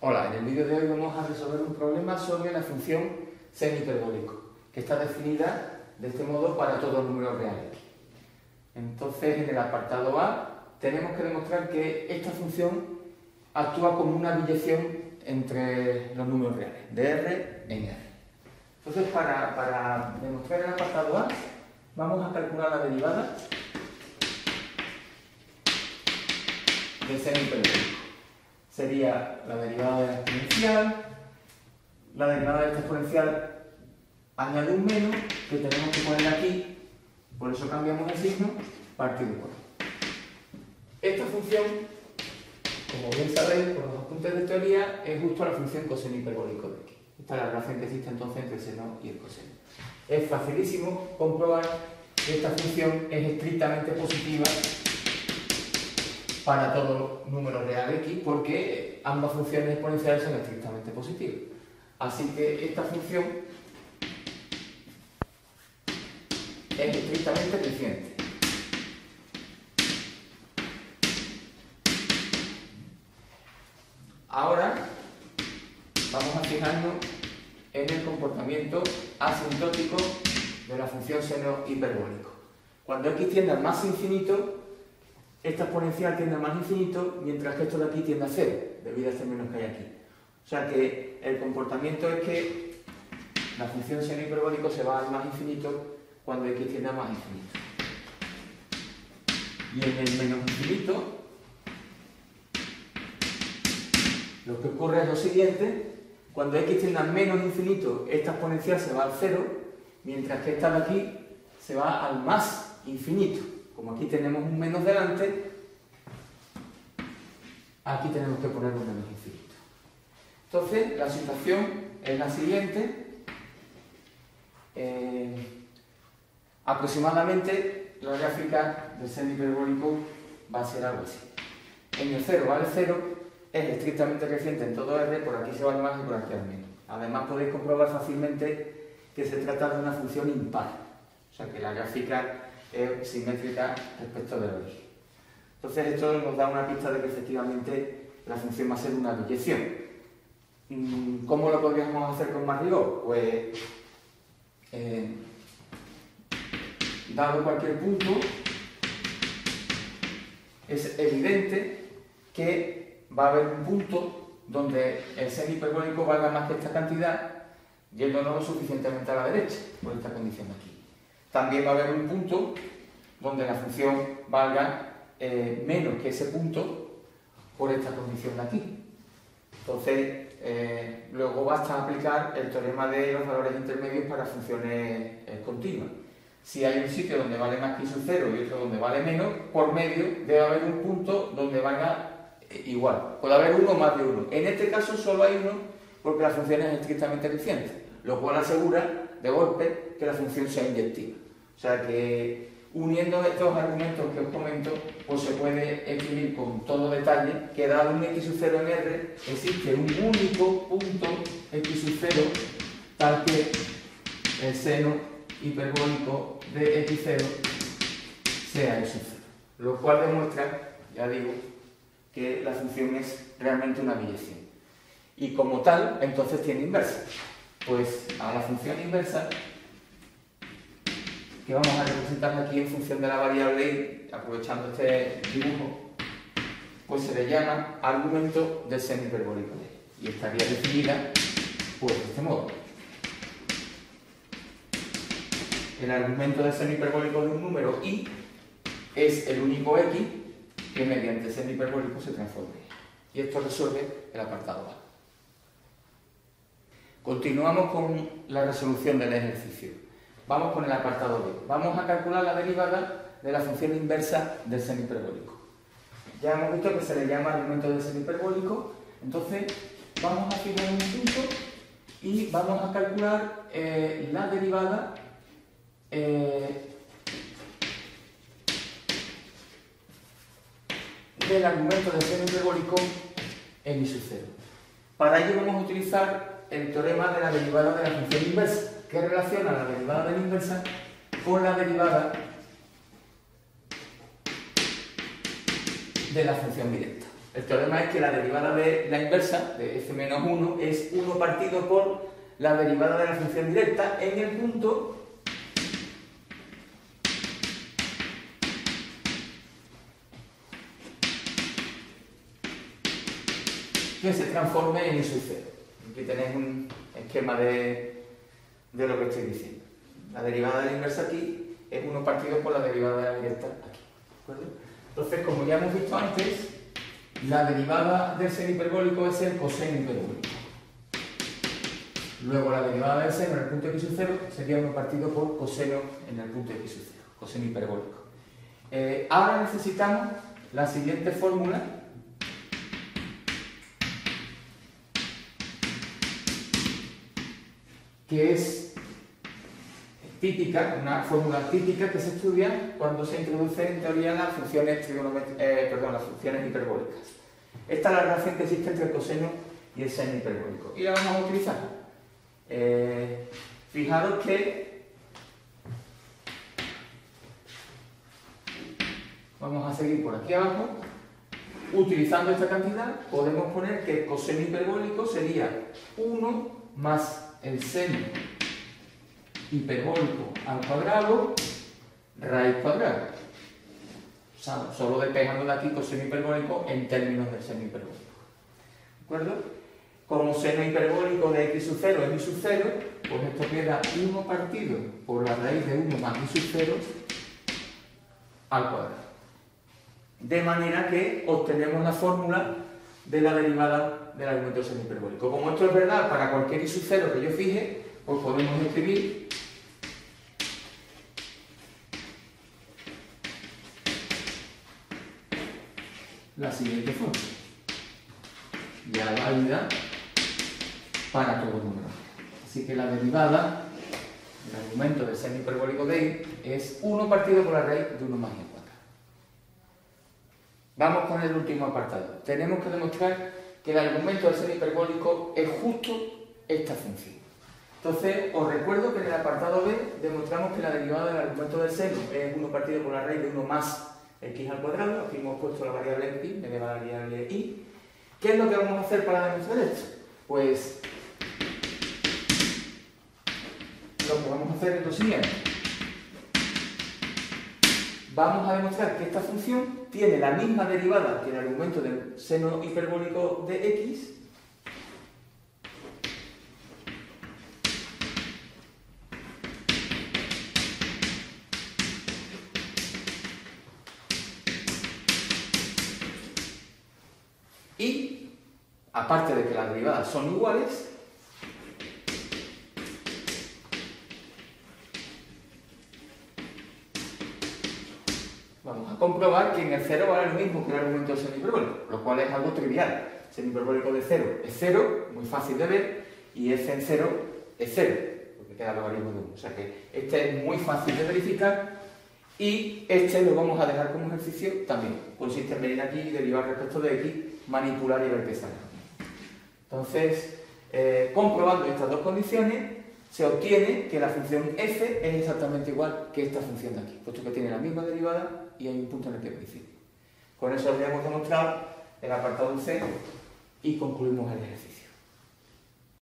Hola, en el vídeo de hoy vamos a resolver un problema sobre la función seno hiperbólico, que está definida de este modo para todos los números reales. Entonces, en el apartado A, tenemos que demostrar que esta función actúa como una biyección entre los números reales, de R en R. Entonces, para demostrar el apartado A, vamos a calcular la derivada de seno hiperbólico. Sería la derivada de la exponencial. La derivada de esta exponencial añade un menos que tenemos que poner aquí, por eso cambiamos el signo, partido por A. Esta función, como bien sabéis por los apuntes de teoría, es justo la función coseno hiperbólico de x. Esta es la relación que existe entonces entre el seno y el coseno. Es facilísimo comprobar que esta función es estrictamente positiva para todo número real x, porque ambas funciones exponenciales son estrictamente positivas. Así que esta función es estrictamente creciente. Ahora vamos a fijarnos en el comportamiento asintótico de la función seno hiperbólico. Cuando x tiende al más infinito, esta exponencial tiende al más infinito, mientras que esto de aquí tiende a cero, debido a este menos que hay aquí. O sea que el comportamiento es que la función seno hiperbólico se va al más infinito cuando x tiende al más infinito. Y en el menos infinito, lo que ocurre es lo siguiente: cuando x tiende al menos infinito, esta exponencial se va al cero, mientras que esta de aquí se va al más infinito. Como aquí tenemos un menos delante, aquí tenemos que poner un menos infinito. Entonces, la situación es la siguiente. Aproximadamente, la gráfica del seno hiperbólico va a ser algo así. En el 0 vale 0, es estrictamente creciente en todo R, por aquí se va al más y por aquí al menos. Además, podéis comprobar fácilmente que se trata de una función impar. O sea que la gráfica es simétrica respecto del origen. Entonces esto nos da una pista de que efectivamente la función va a ser una biyección. ¿Cómo lo podríamos hacer con más rigor? Pues dado cualquier punto, es evidente que va a haber un punto donde el seno hiperbólico valga más que esta cantidad, yéndonos lo suficientemente a la derecha, por esta condición aquí. También va a haber un punto donde la función valga menos que ese punto por esta condición de aquí. Entonces, luego basta aplicar el teorema de los valores intermedios para funciones continuas. Si hay un sitio donde vale más que sub 0 y otro donde vale menos, por medio debe haber un punto donde valga igual. Puede haber uno o más de uno. En este caso solo hay uno porque la función es estrictamente creciente, lo cual asegura de golpe que la función sea inyectiva. O sea que, uniendo estos argumentos que os comento, pues se puede escribir con todo detalle que dado un x sub 0 en R, existe un único punto x sub 0 tal que el seno hiperbólico de x0 sea x sub 0. Lo cual demuestra, ya digo, que la función es realmente una biyección. Y como tal, entonces tiene inversa. Pues a la función inversa, que vamos a representar aquí en función de la variable y, aprovechando este dibujo, pues se le llama argumento del seno hiperbólico de y estaría definida pues de este modo. El argumento del seno hiperbólico de un número y es el único x que mediante seno hiperbólico se transforme. Y esto resuelve el apartado A. Continuamos con la resolución del ejercicio. Vamos con el apartado B. Vamos a calcular la derivada de la función inversa del seno hiperbólico. Ya hemos visto que se le llama argumento del seno hiperbólico. Entonces, vamos a fijar un punto y vamos a calcular la derivada del argumento del seno hiperbólico en y sub 0. Para ello vamos a utilizar el teorema de la derivada de la función inversa, que relaciona la derivada de la inversa con la derivada de la función directa. El teorema es que la derivada de la inversa, de f menos 1, es 1 partido por la derivada de la función directa en el punto que se transforme en I sub 0. Aquí tenéis un esquema de lo que estoy diciendo. La derivada de la inversa aquí es 1 partido por la derivada de la directa aquí. ¿De acuerdo? Entonces, como ya hemos visto antes, la derivada del seno hiperbólico es el coseno hiperbólico. Luego la derivada del seno en el punto x sub 0 sería 1 partido por coseno en el punto x sub 0, coseno hiperbólico. Ahora necesitamos la siguiente fórmula, que es típica, una fórmula típica que se estudia cuando se introduce en teoría las funciones las funciones hiperbólicas. Esta es la relación que existe entre el coseno y el seno hiperbólico. Y la vamos a utilizar. Fijaros que vamos a seguir por aquí abajo. Utilizando esta cantidad, podemos poner que el coseno hiperbólico sería 1 más el seno hiperbólico al cuadrado, raíz cuadrada. O sea, solo despejando de aquí coseno hiperbólico en términos del seno hiperbólico. ¿De acuerdo? Como seno hiperbólico de x sub 0 es y sub 0, pues esto queda 1 partido por la raíz de 1 más y sub 0 al cuadrado. De manera que obtenemos la fórmula de la derivada del argumento del seno hiperbólico. Como esto es verdad para cualquier y sub 0 que yo fije, pues podemos escribir la siguiente fórmula, ya válida para todo el número. Así que la derivada del argumento del seno hiperbólico de y es 1 partido por la raíz de 1 más y al cuadrado. Vamos con el último apartado. Tenemos que demostrar que el argumento del seno hiperbólico es justo esta función. Entonces, os recuerdo que en el apartado B demostramos que la derivada del argumento del seno es 1 partido por la raíz de 1 más x al cuadrado. Aquí hemos puesto la variable x en vez de la variable y. ¿Qué es lo que vamos a hacer para demostrar esto? Pues lo que vamos a hacer es lo siguiente. Vamos a demostrar que esta función tiene la misma derivada que el argumento del seno hiperbólico de x y, aparte de que las derivadas son iguales, vamos a comprobar que en el 0 vale lo mismo que el argumento del seno hiperbólico, lo cual es algo trivial. El seno hiperbólico de 0 es 0, muy fácil de ver, y f en 0 es 0, porque queda logaritmo de 1. O sea que este es muy fácil de verificar y este lo vamos a dejar como ejercicio también. Consiste en venir aquí y derivar respecto de x, manipular y ver qué sale. Entonces, comprobando estas dos condiciones, se obtiene que la función f es exactamente igual que esta función de aquí, puesto que tiene la misma derivada y hay un punto en el que coincide. Con eso ya hemos demostrado el apartado C y concluimos el ejercicio.